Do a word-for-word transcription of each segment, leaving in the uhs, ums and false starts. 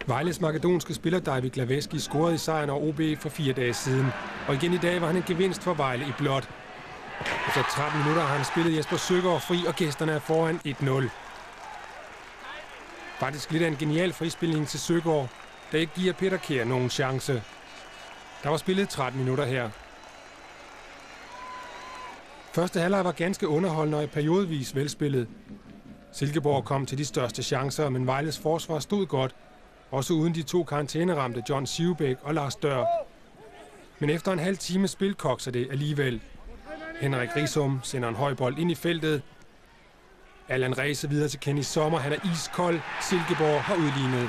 Vejles makedonske spiller David Glaveski scorede i sejren over O B for fire dage siden. Og igen i dag var han en gevinst for Vejle i blåt. Efter tretten minutter har han spillet Jesper Søgaard fri, og gæsterne er foran et nul. Faktisk lidt af en genial frispilning til Søgaard, der ikke giver Peter Kjær nogen chance. Der var spillet tretten minutter her. Første halvleg var ganske underholdende og i periodevis velspillet. Silkeborg kom til de største chancer, men Vejles forsvar stod godt, også uden de to karantæneramte John Sivbæk og Lars Dør. Men efter en halv time spil kokser det alligevel. Henrik Risum sender en høj bold ind i feltet. Allan Ræse videre til Kenny Sommer. Han er iskold. Silkeborg har udlignet.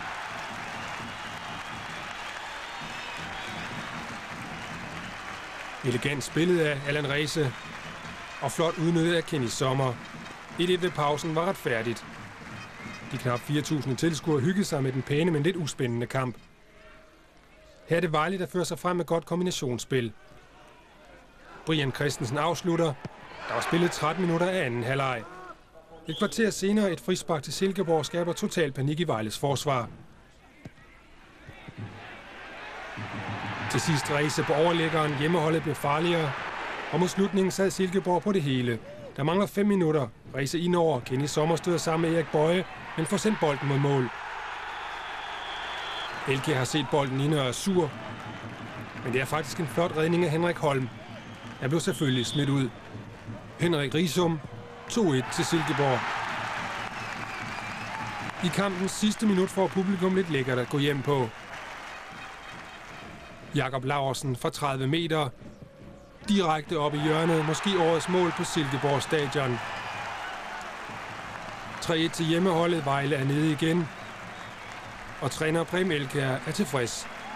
Elegant spillet af Allan Ræse. Og flot udnyttet af Kenny Sommer. et-et ved pausen var retfærdigt. De knap fire tusind tilskuere hyggede sig med den pæne, men lidt uspændende kamp. Her er det Vejle, der fører sig frem med godt kombinationsspil. Brian Christensen afslutter. Der var spillet tretten minutter af anden halvleg. Et kvarter senere et frispark til Silkeborg skaber total panik i Vejles forsvar. Til sidst Ræse på overlæggeren. Hjemmeholdet blev farligere. Og mod slutningen sad Silkeborg på det hele. Der mangler fem minutter. Ræse indover. Kenny Sommer støder sammen med Erik Bøje, men får sendt bolden mod mål. Elke har set bolden inde og er sur. Men det er faktisk en flot redning af Henrik Holm. Han blev selvfølgelig smidt ud. Henrik Risum, to-et til Silkeborg. I kampens sidste minut får publikum lidt lækkert at gå hjem på. Jakob Laursen fra tredive meter. Direkte op i hjørnet, måske årets mål på Silkeborg stadion. tre-et til hjemmeholdet. Vejle er nede igen. Og træner Preben Elkjær er tilfreds.